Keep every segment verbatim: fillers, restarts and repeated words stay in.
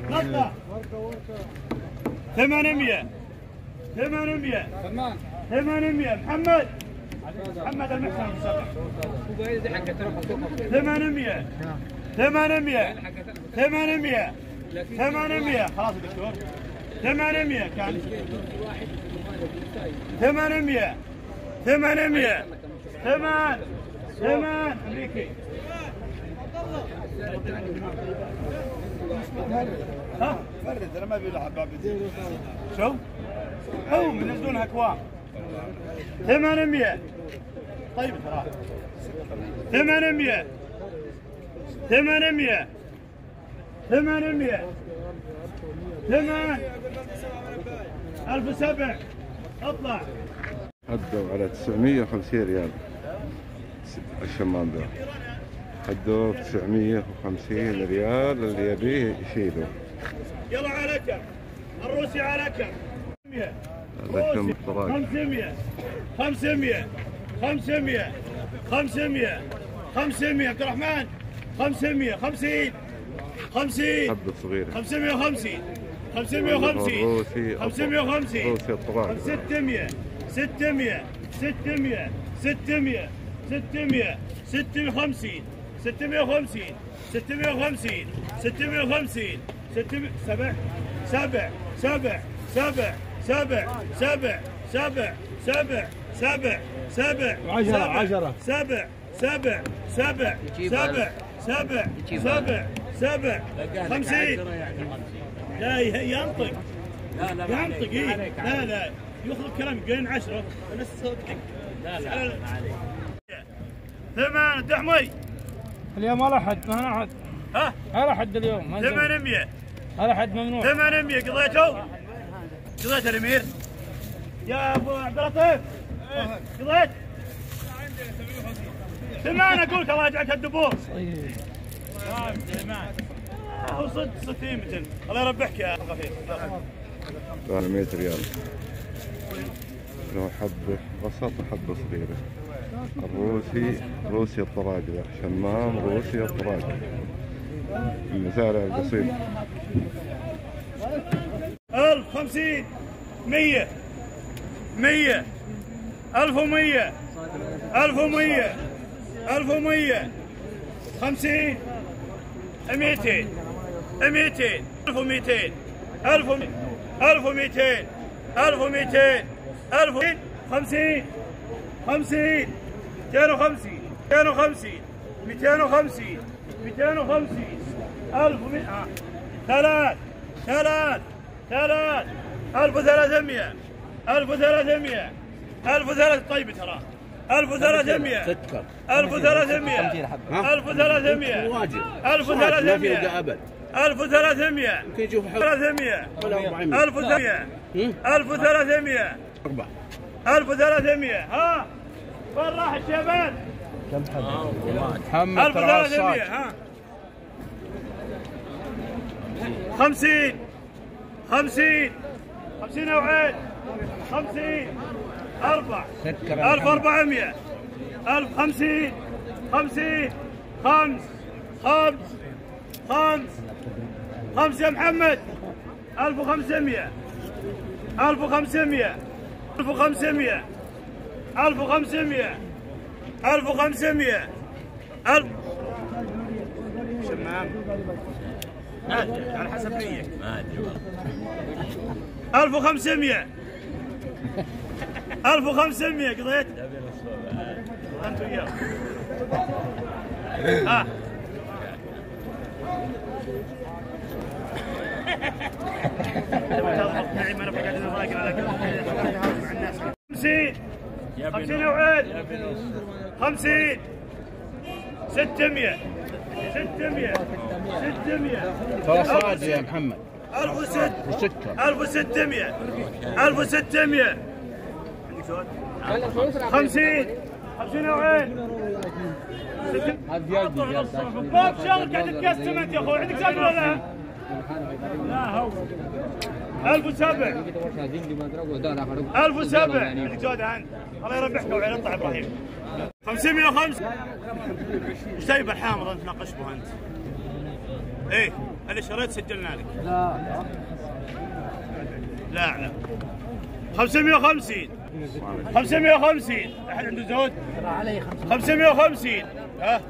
نطلع ثمانمية ثمانمية ثمانمية محمد محمد المحسن سبع ثمانمية ثمانمية ثمانمية ثمانمية خلاص يا دكتور ثمانمية كان ثمانمية ثمانمية ثمان ثمان أمريكي ها فرد انا ما ابي لعب شو؟ هم ينزلونها اكوام ثمانمية طيب ترى ثمانمية ثمانمية ثمانمية ثمان ألف سبع اطلع حدوا على تسعمية وخمسين ريال الشمام ذا حدوا تسعمية وخمسين ريال اللي يبيه يشيله. يلا على كم الروسي على كم هذا كم طراق خمسمية خمسمية خمسمية خمسمية خمسمية عبد الرحمن خمسمية خمسين خمسين حبة صغيرة خمسمية وخمسين خمسمية وخمسين روسي خمسمية وخمسين روسي الطراق ستمية ستمية ستمية ستمية ستمية ستمية وخمسين ستمية وخمسين ستمية وخمسين ستمية وخمسين ستمية سبع سبع سبع سبع سبع سبع سبع سبع سبع سبع عشرة عشرة سبع سبع سبع سبع سبع سبع سبع خمسين لا ينطق لا لا ينطق إيه لا لا يخرج كلام قلنا عشرة بس صدقك لا لا ثمان دحمي اليوم ولا حد ما انا حد ها ولا حد اليوم ما ثمانمية ولا حد ممنوع ثمانمية قضيته قضيت الامير يا ابو عبد اللطيف قضيت ثمان اقول لك الله يجعلك الدبوس هو صدق ستين متر الله يربحك يا خفيف ثمانمية ريال لو حبة وسط حبة صغيرة. الروسي روسي الطراق ذا شمام روسي الطراق المزارع القصير. ألف خمسين مية مية ألف ومية ألف ومية ألف ومية خمسين مئتين مئتين ألف ومئتين ألف ألف ومئتين ألف ومئتين ألف خمسين خمسين مئتين وخمسين مئتين وخمسين مئتين وخمسين مئتين وخمسين ألف ومئة ثلاث ثلاث ثلاث ألف وثلاثمية ألف وثلاثمية ألف وثلاث طيب ترى ألف وثلاثمية ألف وثلاثمية ألف وثلاثمية ألف وثلاثمية ألف وثلاثمية يمكن يشوف ثلاثمية ألف وثلاثمية ألف وثلاثمية ألف وثلاثمية ها وين راح الشباب؟ كم حد؟ ألف وثلاثمية ها خمسين خمسين خمسين نوعين خمسين أربع ألف وأربعمية ألف خمسين خمسين خمس خمس خمس خمس يا محمد ألف وخمسمية ألف وخمسمية ألف وخمسمية ألف وخمسمية ألف وخمسمية ألف شمام على حسب نيك ألف وخمسمية ألف وخمسمية قضيت أنت وياه ها خمسين خمسين وعيد خمسين ستمية ستمية ستمية ترى صاد يا محمد ألف وست ألف وستمية ألف وستمية خمسين خمسين وعيد ما بشغل قاعد تقسم انت يا اخوي عندك زاد ولا لا؟ لا هو ألف وسبع ألف وسبع عندك زاد عن الله يربحك وعين اطلع ابراهيم خمسمية وخمسة ايش جايب الحامض انت ناقش به انت؟ ايه اللي شريت سجلنا لك. لا لا لا خمسمية وخمسين خمسمية وخمسين. احد عنده زود؟ علي خمسمية وخمسين. ها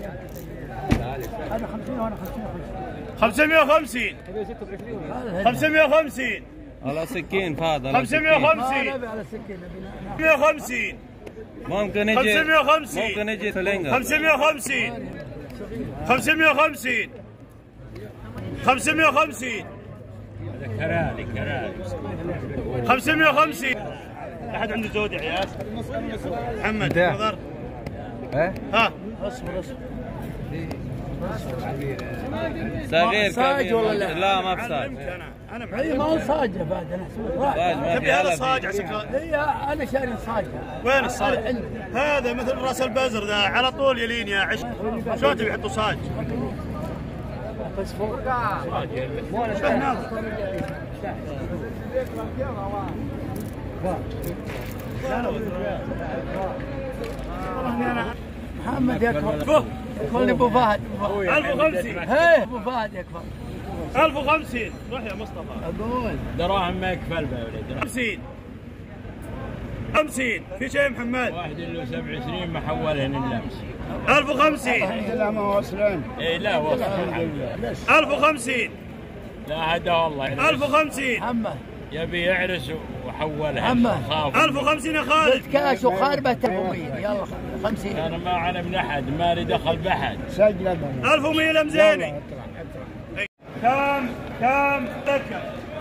هذا خمسين وانا خمسمية وخمسين خمسمية وخمسين. على سكين فهد. خمسمية وخمسين على سكين خمسمية وخمسين. ممكن يجي خمسمية وخمسين. ممكن يجي فلنجر. خمسمية وخمسين خمسمية وخمسين خمسمية وخمسين كرالي كرالي خمسمية وخمسين. أحد عنده زود يا عيال؟ محمد نظر. ها اصبر اصبر صغير صاج كبير. ولا لا؟ لا ما بصاج. أنا أنا هي ما هو صاج يا فهد انا صاج ما تبي في هذا هلا صاج فيه. عسى. هي انا شاري صاج. وين الصاج؟ عندي. هذا مثل راس البزر ذا على طول يلين يا عش. شلون تبي يحطوا صاج؟ بس فوق محمد يكفر يقول لي ابو فهد ألف وخمسين. هي ابو فهد يكفر ألف وخمسين. روح يا مصطفى. اقول دراهم ما يكفل بها يا ولد. خمسين خمسين. في شيء محمد؟ واحد له سبع سنين محولهن اللمس. ألف وخمسين. لا ما وصلين اي لا وصل الحمد لله. ألف وخمسين. لا هذا والله ألف وخمسين. محمد يبي يعرس وحولها. محمد. خاف. ألف وخمسين يا خالد. قلت كاش وخاربة أربعمية يلا خمسين انا ما علم من احد ما لي دخل باحد. سجل ألف ومية لمزيني. كم كم ذكر.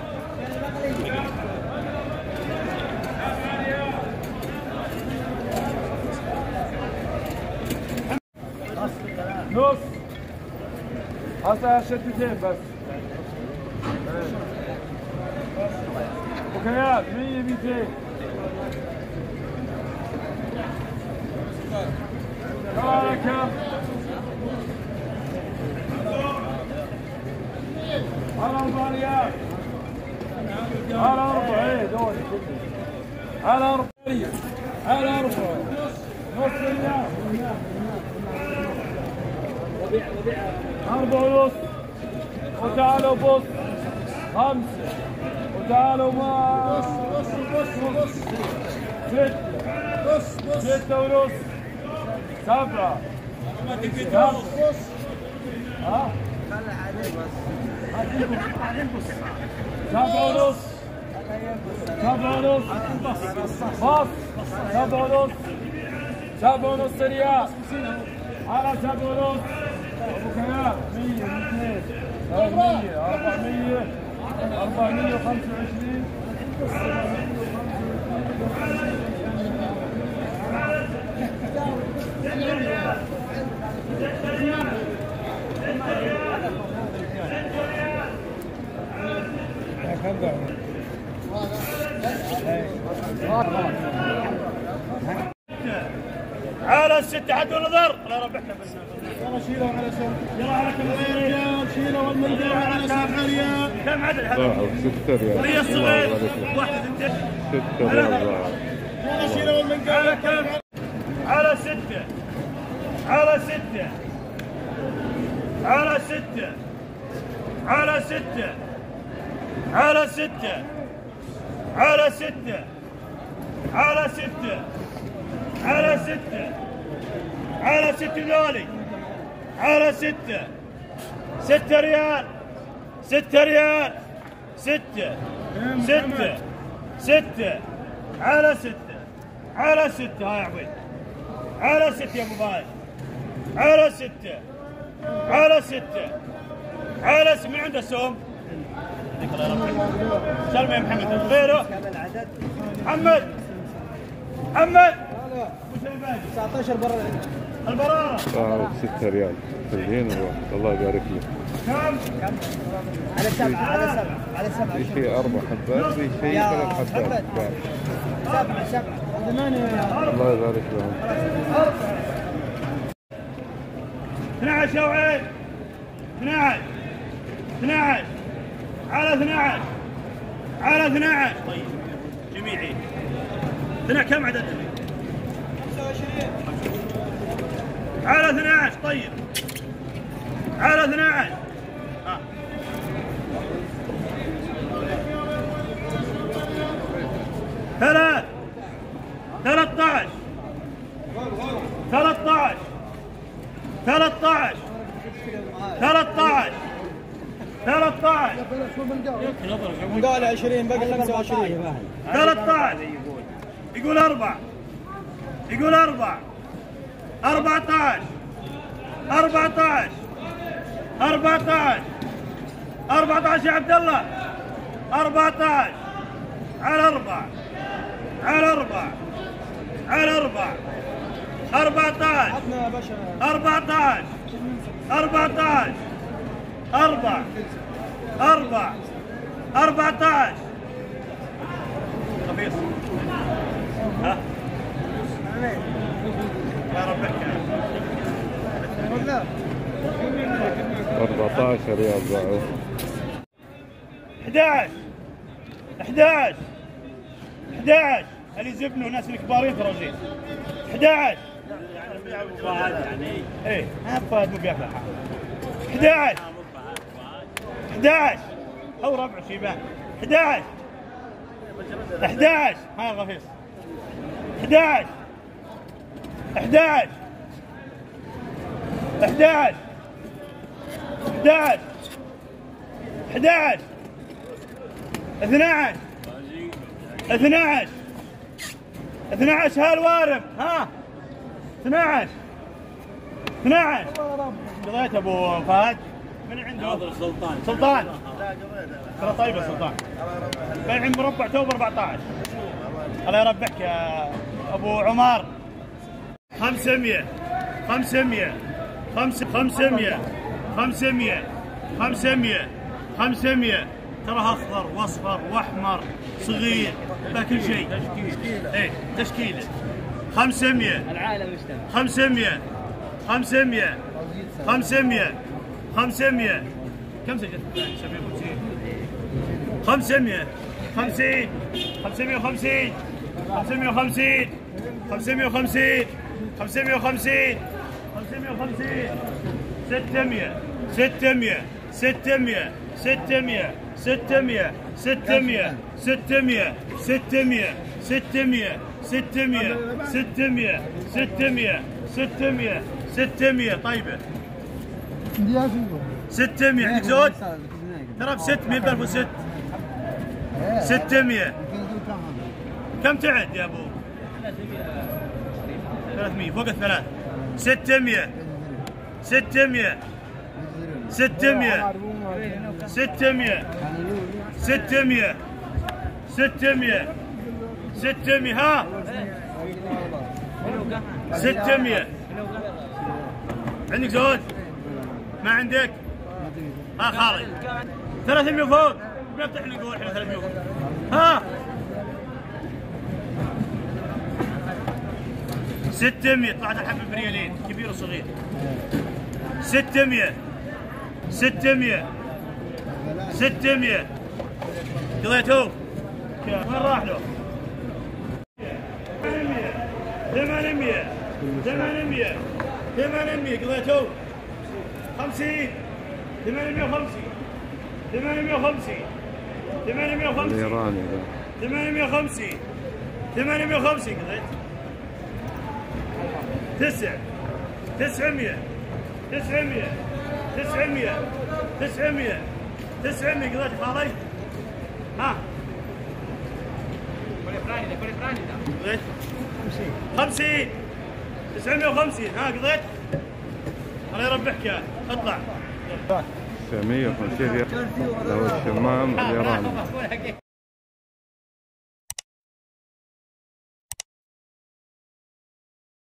نص هسه شتتين بس. وكيات مية ميتين. هذا كم؟ على أربع ريال. على أربع إيه دول على أربع على أربع نص ريال. أربع ونص. وتعالوا بص خمسة. وتعالوا ما ستة. ستة ونص. سبعة. خمسة. ها؟ سبعة ونص. سبعة ونص. بص. سبعة ونص. سبعة ونص ريال. على سبعة ونص. أبو كلام مية ميتين ثلاثمية أربعمية أربعمية وخمسة وعشرين. على الستة حد ونظر. الله ربحنا بس. يلا شيلوا على سبعة. يلا على كم ريال. شيلوا والمنزل على سبعة ريال. كم عدد هذا؟ ستة ريال. ولي الصغير. واحد اثنين. ستة ريال. يلا شيلوا والمنزل على كم؟ على ستة. على ستة. على ستة. على ستة. على ستة. على ستة. على ستة. على ستة. على ستة ذولي. على ستة. ستة ريال. ستة ريال. ستة. ستة. ستة. على ستة. على ستة. ها يا عبيد. على ستة يا ابو فهد. على ستة. على ستة. على ستة. من عنده سوم؟ سلم يا محمد. غيره. محمد. محمد. تسعطعش برا البرارة. آه ستة ريال. تلين الله يبارك لك. كم؟ على سبعة على سبعة على سبعة في شيء أربع حبات في شيء ثلاث حبات. سبعة سبعة ثمانية الله يبارك لهم. اثني عشر يا وعيد. اثني عشر. اثني عشر. على اثني عشر. على اثني عشر. طيب جميعي. اثني كم عددهم؟ خمسة وعشرين. على اثني عشر. طيب على اثني عشر. ثلاثة عشر ثلاثة عشر قال عشرين باقي خمسة وعشرين. ثلاثة عشر يقول أربع يقول أربع أربعة عشر أربعة عشر أربعة عشر أربعة عشر يا عبد الله أربعة عشر على أربع على أربع على أربع أربعة عشر أربعة عشر أربعة عشر أربع أربع أربعة عشر خفيف ها يا ربك أربعة عشر ريال باعوا. أحد عشر أحد عشر أحد عشر اللي زبنوا ناس الكبارين ترى جيت أحد عشر يعني ايه ها فهد مو بياكل أحد عشر أحد عشر او ربع شيبان أحد عشر أحد عشر ها غفيص أحد عشر أحد عشر أحد عشر أحد عشر أحد عشر اثنا عشر اثنا عشر اثنا عشر هالوارم ها اثنا عشر اثنا عشر قضيت ابو فهد من عنده سلطان سلطان ترى طيبه سلطان بيع مربع توب أربعة عشر. الله يربحك يا ابو عمر. خمسمية خمسمية خمسة خمسمية خمسمية خمسمية خمسمية تراها اخضر واصفر واحمر صغير كل شيء تشكيله ايه تشكيله. خمسمية العالم مجتمع. خمسمية خمسمية خمسمية خمسمية كم سجلت؟ خمسمية خمسين خمسمية وخمسين خمسمية وخمسين خمسمية وخمسين خمسمية وخمسين خمسمية وخمسين ستمية ستمية ستمية ستمية ستمية ستمية ستمية ستمية ستمية ستمية ستمية ستمية ستمية ستمية طيبة ستمية عندك زود؟ ترى بستمية بألف وست ستمية كم تعد يا أبو؟ ثلاثمية فوق الثلاث ستمية ستمية ستمية ستمية ستمية ستمية ستمية ها ستمية عندك زود؟ ما عندك؟ ها خالد ثلاثمية فوق بنفتح لي قول احنا ثلاثمية فوق ها ستمية طلعت الحبة بريالين كبير وصغير ستمية ستمية ستمية قضيتوه وين راح له؟ ثمانمية ثمانمية ثمانمية قضيتوه خمسين ثمانمية وخمسين ثمانمية وخمسين ثمانمية وخمسين الإيراني ذا ثمانمية وخمسين ثمانمية وخمسين قضيت تسع تسعمية تسعمية تسعمية تسعمية تسعمية قضيت خالي ها قضيت خمسين تسعمية وخمسين ها قضيت الله يربحك يا اطلع تسعمية وخمسين ريال له الشمام الإيراني.